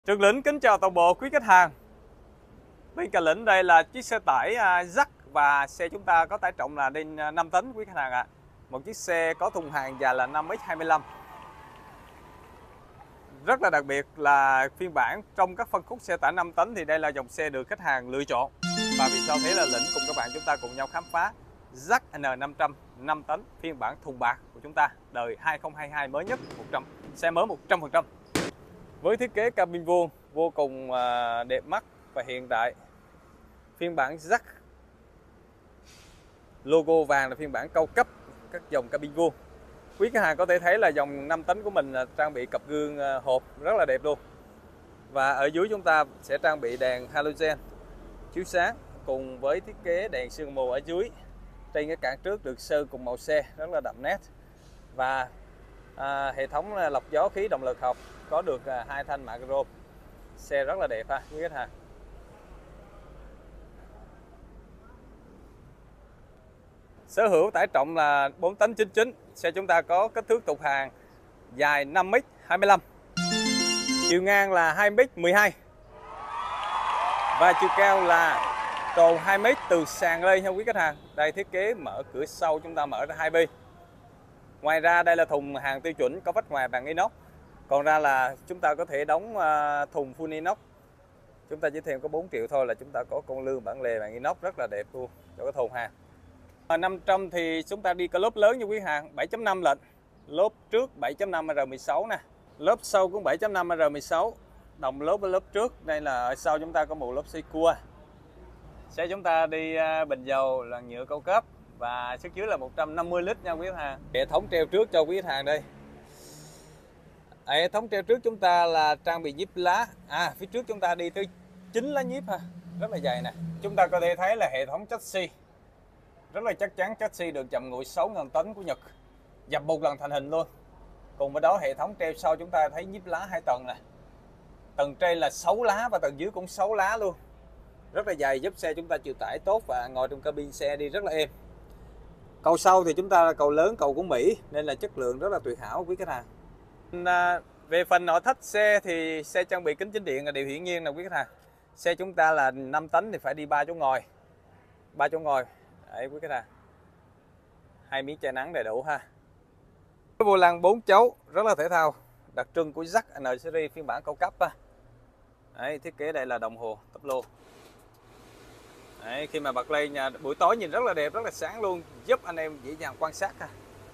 Trường Lĩnh kính chào toàn bộ quý khách hàng. Bên cạnh Lĩnh đây là chiếc xe tải Jac và xe chúng ta có tải trọng là đến 5 tấn quý khách hàng ạ. Một chiếc xe có thùng hàng dài là 5x25. Rất là đặc biệt là phiên bản trong các phân khúc xe tải 5 tấn thì đây là dòng xe được khách hàng lựa chọn. Và vì sao thế là Lĩnh cùng các bạn chúng ta cùng nhau khám phá Jac N500 5 tấn phiên bản thùng bạc của chúng ta, đời 2022 mới nhất, xe mới 100%. Với thiết kế cabin vuông vô cùng đẹp mắt và hiện đại. Phiên bản Jac logo vàng là phiên bản cao cấp các dòng cabin vuông. Quý khách hàng có thể thấy là dòng 5 tấn của mình là trang bị cặp gương hộp rất là đẹp luôn. Và ở dưới chúng ta sẽ trang bị đèn halogen chiếu sáng cùng với thiết kế đèn sương mù ở dưới. Trên cái cản trước được sơn cùng màu xe rất là đậm nét. Và hệ thống lọc gió khí động lực học có được 2 thanh mạ chrome. Xe rất là đẹp ha quý khách hàng. Sở hữu tải trọng là 4 tấn 99. Xe chúng ta có kích thước thùng hàng dài 5m25, chiều ngang là 2m12 và chiều cao là tròn 2m từ sàn lên nha quý khách hàng. Đây thiết kế mở cửa sau chúng ta mở ra 2 bi. Ngoài ra đây là thùng hàng tiêu chuẩn có vách ngoài bằng inox. Còn ra là chúng ta có thể đóng thùng full inox. Chúng ta chỉ thêm có 4 triệu thôi là chúng ta có con lương bản lề bằng inox rất là đẹp luôn cho cái thùng hàng. 500 thì chúng ta đi cái lốp lớn như quý hàng 7.5 lệnh. Lốp trước 7.5 R16 nè. Lốp sau cũng 7.5 R16. Đồng lốp với lốp trước. Đây là ở sau chúng ta có một lốp xi cua. Xe chúng ta đi bình dầu là nhựa cao cấp và sức chứa là 150 lít nha quý khách hàng. Hệ thống treo trước cho quý khách hàng đây. Hệ thống treo trước chúng ta là trang bị nhíp lá. Phía trước chúng ta đi tới 9 lá nhíp ha. Rất là dày nè. Chúng ta có thể thấy là hệ thống chassis rất là chắc chắn. Chassis được chậm nguội 6.000 tấn của Nhật, dập một lần thành hình luôn. Cùng với đó hệ thống treo sau chúng ta thấy nhíp lá 2 tầng nè. Tầng trên là 6 lá và tầng dưới cũng 6 lá luôn. Rất là dày, giúp xe chúng ta chịu tải tốt và ngồi trong cabin xe đi rất là êm. Cầu sau thì chúng ta là cầu lớn, cầu của Mỹ nên là chất lượng rất là tuyệt hảo quý khách hàng. Về phần nội thất xe thì xe trang bị kính chỉnh điện là điều hiển nhiên là quý khách hàng. Xe chúng ta là 5 tấn thì phải đi 3 chỗ ngồi. 3 chỗ ngồi. Đấy quý khách hàng. 2 miếng che nắng đầy đủ ha. Vô lăng 4 chấu rất là thể thao, đặc trưng của Jac N series phiên bản cao cấp ha. Đấy, thiết kế đây là đồng hồ tắp lô. Đấy, khi mà bật lên buổi tối nhìn rất là đẹp, rất là sáng luôn, giúp anh em dễ dàng quan sát ha.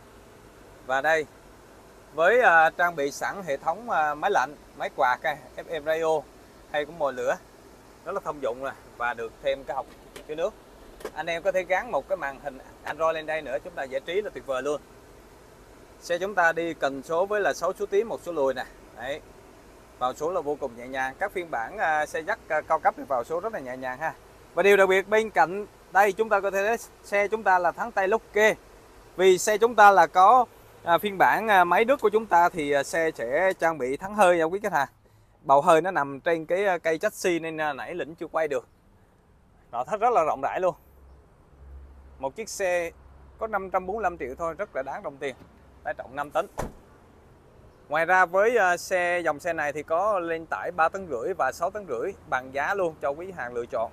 Và đây với trang bị sẵn hệ thống máy lạnh, máy quạt, FM radio hay cũng mồi lửa rất là thông dụng rồi, và được thêm cái hộc chứa nước. Anh em có thể gắn một cái màn hình Android lên đây nữa, chúng ta giải trí là tuyệt vời luôn. Xe chúng ta đi cần số với là 6 số tiến 1 số lùi nè. Đấy, vào số là vô cùng nhẹ nhàng. Các phiên bản xe Jac cao cấp thì vào số rất là nhẹ nhàng ha. Và điều đặc biệt bên cạnh đây chúng ta có thể thấy xe chúng ta là thắng tay lốc kê. Vì xe chúng ta là có phiên bản máy nước của chúng ta thì xe sẽ trang bị thắng hơi nha quý khách hàng. Bầu hơi nó nằm trên cái cây chassis nên nãy Lĩnh chưa quay được. Nội thất rất là rộng rãi luôn. Một chiếc xe có 545 triệu thôi, rất là đáng đồng tiền. Tải trọng 5 tấn. Ngoài ra với dòng xe này thì có lên tải 3,5 tấn và 6,5 tấn bằng giá luôn cho quý hàng lựa chọn.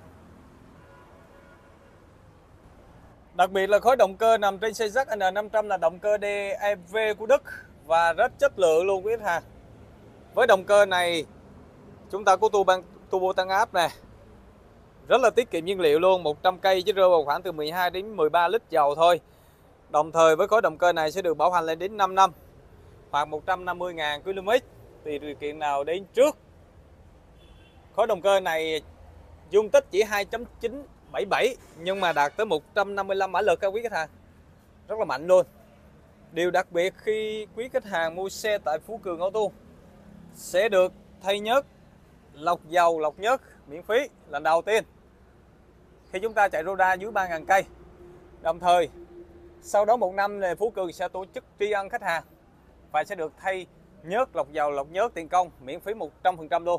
Đặc biệt là khối động cơ nằm trên xe Jac N500 là động cơ DEV của Đức và rất chất lượng luôn quý khách hàng. Với động cơ này chúng ta có turbo tăng áp nè. Rất là tiết kiệm nhiên liệu luôn, 100 cây chỉ rơi vào khoảng từ 12 đến 13 lít dầu thôi. Đồng thời với khối động cơ này sẽ được bảo hành lên đến 5 năm hoặc 150.000 km tùy điều kiện nào đến trước. Khối động cơ này dung tích chỉ 2.977 nhưng mà đạt tới 155 mã lực các quý khách hàng. Rất là mạnh luôn. Điều đặc biệt khi quý khách hàng mua xe tại Phú Cường Auto sẽ được thay nhớt, lọc dầu, lọc nhớt miễn phí lần đầu tiên khi chúng ta chạy Roda dưới 3.000 cây. Đồng thời sau đó 1 năm thì Phú Cường sẽ tổ chức tri ân khách hàng và sẽ được thay nhớt, lọc dầu, lọc nhớt tiền công miễn phí 100% luôn.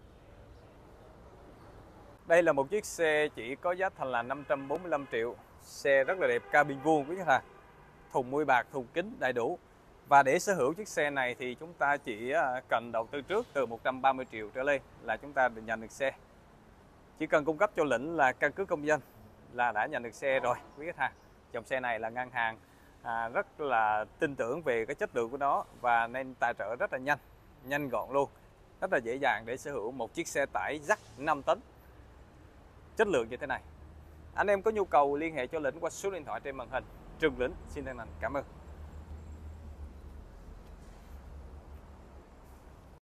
Đây là một chiếc xe chỉ có giá thành là 545 triệu. Xe rất là đẹp, cabin vuông quý khách hàng. Thùng mui bạc, thùng kính đầy đủ. Và để sở hữu chiếc xe này thì chúng ta chỉ cần đầu tư trước từ 130 triệu trở lên là chúng ta được nhận được xe. Chỉ cần cung cấp cho Lĩnh là căn cước công dân là đã nhận được xe rồi quý khách hàng. Dòng xe này là ngân hàng rất là tin tưởng về cái chất lượng của nó và nên tài trợ rất là nhanh gọn luôn. Rất là dễ dàng để sở hữu một chiếc xe tải dắt 5 tấn chất lượng như thế này. Anh em có nhu cầu liên hệ cho Lĩnh qua số điện thoại trên màn hình. Trường Lĩnh xin chân thành cảm ơn.